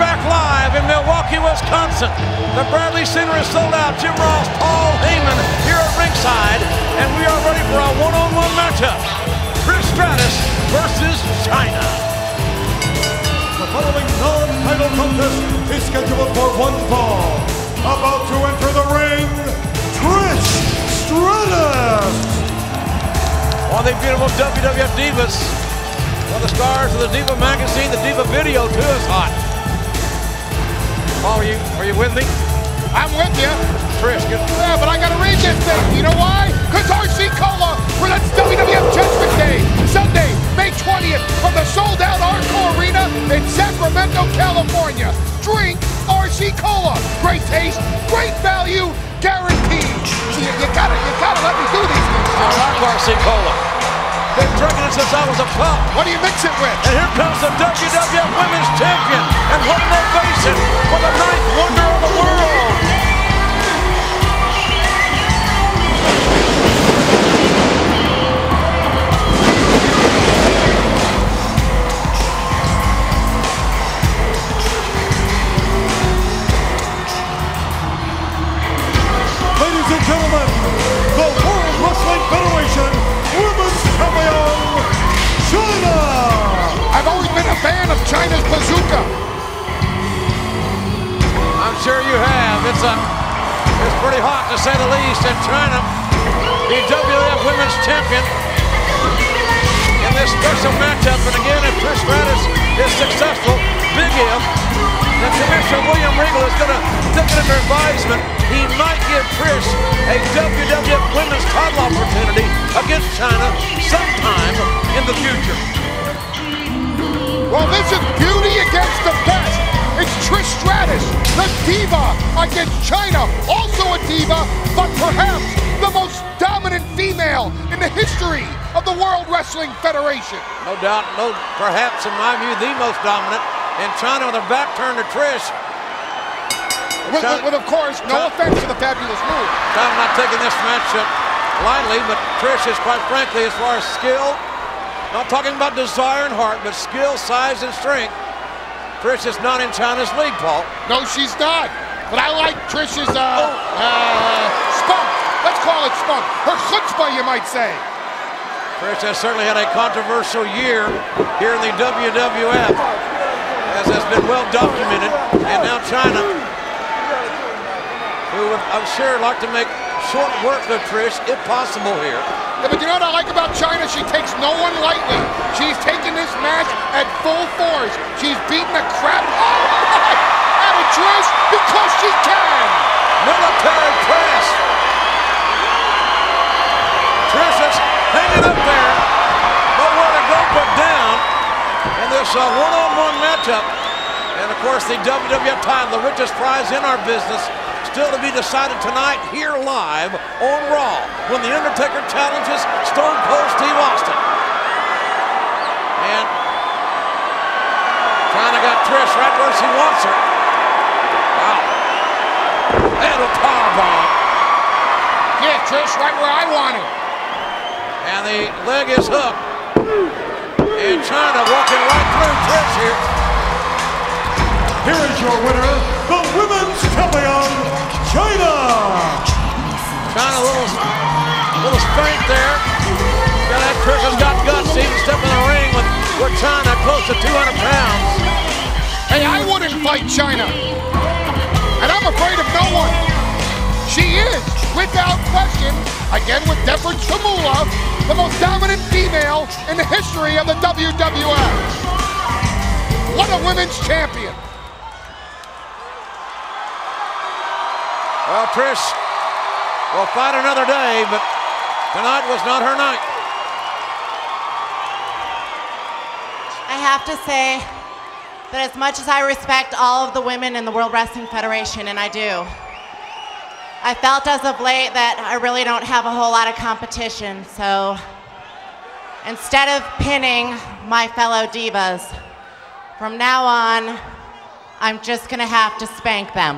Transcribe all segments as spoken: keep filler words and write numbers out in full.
back live in Milwaukee, Wisconsin. The Bradley Center is sold out. Jim Ross, Paul Heyman here at ringside, and we are ready for a one-on-one matchup. Trish Stratus versus Chyna. The following non-title contest is scheduled for one fall. About to enter the ring, Trish Stratus. One of the beautiful W W F divas. One of the stars of the Diva magazine, the Diva video too is hot. Paul, are you, are you with me? I'm with you. Trish, good. Yeah, but I gotta read this thing. You know why? Because R C Cola presents W W F Judgment Day, Sunday, May twentieth, from the sold-out Encore Arena in Sacramento, California. Drink R C Cola. Great taste, great value, guaranteed. You, you gotta, you gotta let me do these things. I like R C Cola. Been drinking it since I was a pup. What do you mix it with? And here comes the W W F Women's Champion. And what are they facing? For the ninth wonder of the world. Ladies and gentlemen, the World Wrestling Federation Women's Champion, Chyna! I've always been a fan of Chyna's bazooka. I'm sure you have. It's a, it's pretty hot to say the least. And Chyna, the W W F Women's Champion, in this special matchup. And again, if Trish Stratus is successful, big if, the Commissioner William Regal is going to take it under advisement. He might give Trish a W W F Women's title opportunity against Chyna sometime in the future. Well, this is beauty against the best. It's Trish Stratus, the diva, against Chyna, also a diva, but perhaps the most dominant female in the history of the World Wrestling Federation. No doubt, no, perhaps in my view, the most dominant. And Chyna with her back turned to Trish. With, with, with, of course, no Chyna, offense to the fabulous move. Chyna not taking this matchup lightly, but Trish is, quite frankly, as far as skill, not talking about desire and heart, but skill, size, and strength, Trish is not in Chyna's league, Paul. No, she's not. But I like Trish's uh, uh, spunk. Let's call it spunk. Her chutzpah, you might say. Trish has certainly had a controversial year here in the W W F, as has been well documented. And now Chyna, who would, I'm sure, like to make short work of Trish, if possible here. Yeah, but you know what I like about Chyna? She takes no one lightly. She's taking this match at full force. She's beating the crap out of Trish because she can. Military press. Trish is hanging up there. Nowhere to go but down in this uh, one-on-one matchup. And of course, the W W F title, the richest prize in our business, still to be decided tonight here live on Raw when The Undertaker challenges Stone Cold Steve Austin. And Chyna got Trish right where she wants her. Wow. And a powerbomb. Yeah, Trish, right where I want her. And the leg is hooked. And Chyna walking right through Trish here. Here is your winner, the Women's Champion, Chyna! Chyna, a little, little strength there. Got that Trish has got guts to even step in the ring with, with Chyna close to two hundred pounds. Hey, I wouldn't fight Chyna. And I'm afraid of no one. She is, without question, again with deference to Moolah, the most dominant female in the history of the W W F. What a women's champion. Well, Trish will fight another day, but tonight was not her night. I have to say that as much as I respect all of the women in the World Wrestling Federation, and I do, I felt as of late that I really don't have a whole lot of competition, so instead of pinning my fellow divas, from now on, I'm just gonna have to spank them.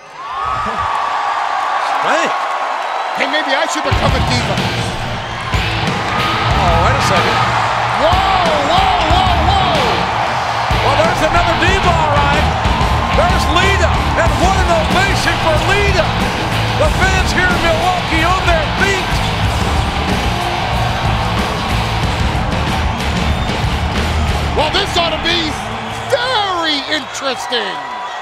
Spank? Hey, maybe I should become a diva. Oh, wait a second. Whoa, whoa, whoa, whoa! Well, there's another diva, all right. Well, this ought to be very interesting.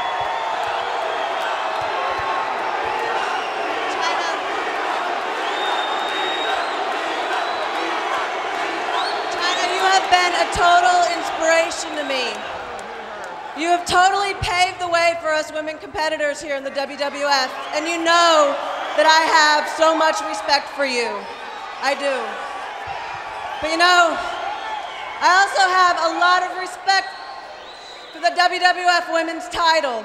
Chyna, you have been a total inspiration to me. You have totally paved the way for us women competitors here in the W W F, and you know that I have so much respect for you. I do. But you know, I also have a lot of respect for the W W F Women's title.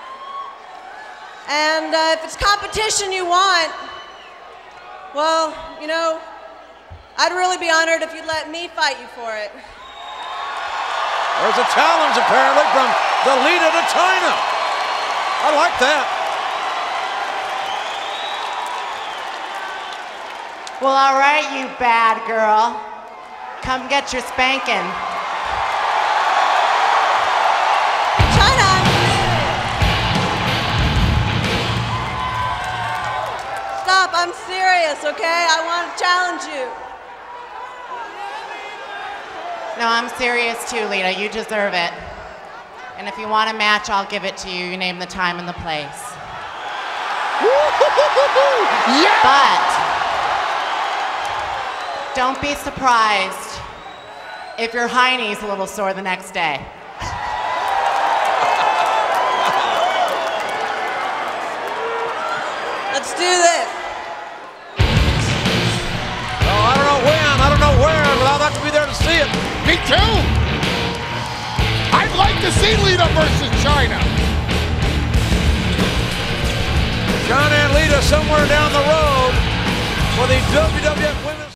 And uh, if it's competition you want, well, you know, I'd really be honored if you'd let me fight you for it. There's a challenge apparently from the leader to Chyna. I like that. Well, all right, you bad girl. Come get your spanking. Chyna! Stop, I'm serious, okay? I want to challenge you. No, I'm serious too, Lita. You deserve it. And if you want a match, I'll give it to you. You name the time and the place. Yeah! But don't be surprised if your hiney's a little sore the next day. Let's do this. Oh, I don't know when, I don't know where, but I'd like to be there to see it. Me too. I'd like to see Lita versus Chyna. Chyna and Lita somewhere down the road for the W W